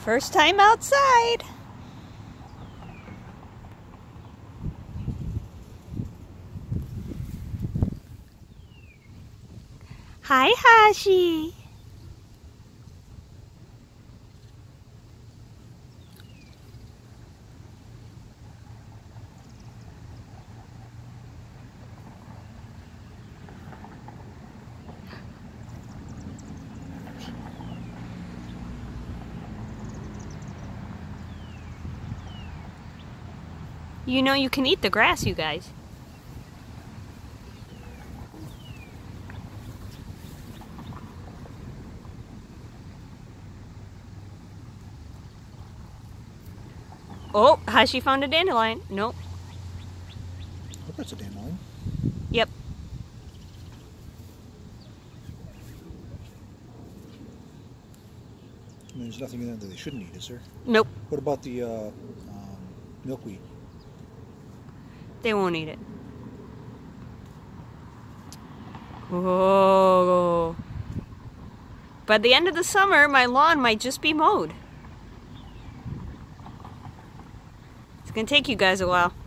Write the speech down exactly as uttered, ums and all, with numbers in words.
First time outside. Hi, Hashi. You know you can eat the grass, you guys. Oh, Hashi found a dandelion. Nope. I hope that's a dandelion. Yep. I mean, there's nothing in there that they shouldn't eat, is there? Nope. What about the uh, um, milkweed? They won't eat it. Whoa. By the end of the summer, my lawn might just be mowed. It's gonna take you guys a while.